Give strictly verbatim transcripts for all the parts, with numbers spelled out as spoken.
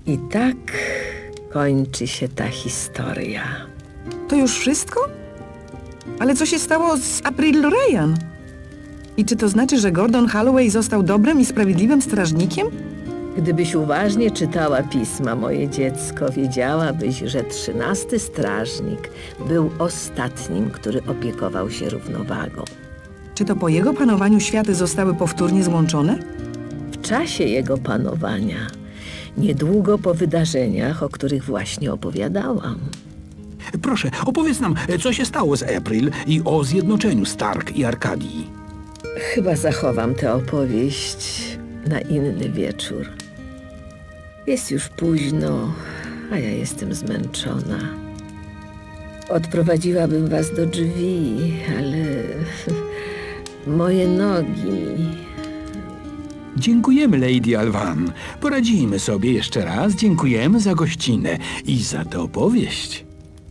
I tak kończy się ta historia. To już wszystko? Ale co się stało z April Ryan? I czy to znaczy, że Gordon Holloway został dobrym i sprawiedliwym strażnikiem? Gdybyś uważnie czytała pisma, moje dziecko, wiedziałabyś, że trzynasty strażnik był ostatnim, który opiekował się równowagą. Czy to po jego panowaniu światy zostały powtórnie złączone? W czasie jego panowania, niedługo po wydarzeniach, o których właśnie opowiadałam. Proszę, opowiedz nam, co się stało z April i o zjednoczeniu Stark i Arkadii. Chyba zachowam tę opowieść na inny wieczór. Jest już późno, a ja jestem zmęczona. Odprowadziłabym was do drzwi, ale moje nogi... Dziękujemy, Lady Alvan. Poradzimy sobie jeszcze raz. Dziękujemy za gościnę i za tę opowieść.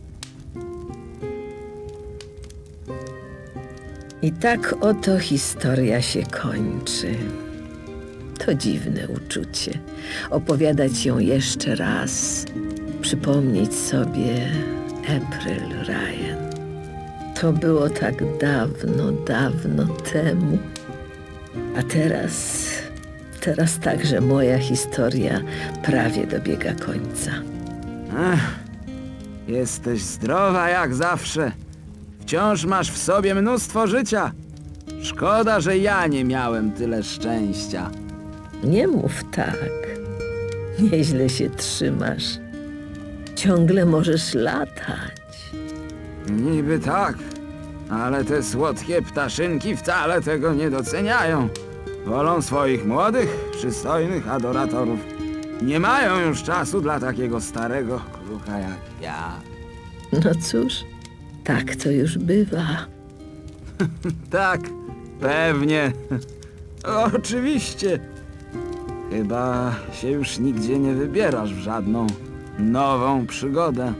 I tak oto historia się kończy. To dziwne uczucie. Opowiadać ją jeszcze raz. Przypomnieć sobie April Ryan. To było tak dawno, dawno temu. A teraz... Teraz także moja historia prawie dobiega końca. Ech, jesteś zdrowa jak zawsze. Wciąż masz w sobie mnóstwo życia. Szkoda, że ja nie miałem tyle szczęścia. Nie mów tak. Nieźle się trzymasz. Ciągle możesz latać. Niby tak, ale te słodkie ptaszynki wcale tego nie doceniają. Wolą swoich młodych, przystojnych adoratorów. Nie mają już czasu dla takiego starego kruka jak ja. No cóż, tak to już bywa. Tak, pewnie. Oczywiście. Chyba się już nigdzie nie wybierasz w żadną nową przygodę.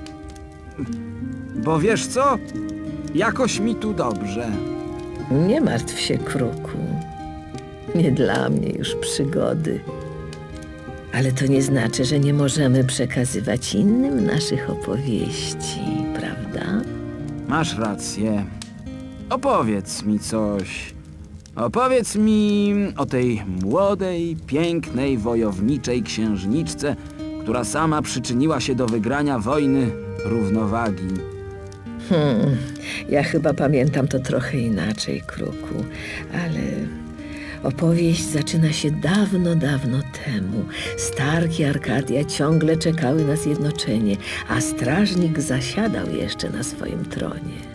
Bo wiesz co? Jakoś mi tu dobrze. Nie martw się, kruku. Nie dla mnie już przygody. Ale to nie znaczy, że nie możemy przekazywać innym naszych opowieści, prawda? Masz rację. Opowiedz mi coś. Opowiedz mi o tej młodej, pięknej, wojowniczej księżniczce, która sama przyczyniła się do wygrania wojny równowagi. Hmm, ja chyba pamiętam to trochę inaczej, kruku, ale opowieść zaczyna się dawno, dawno temu. Stark i Arkadia ciągle czekały na zjednoczenie, a strażnik zasiadał jeszcze na swoim tronie.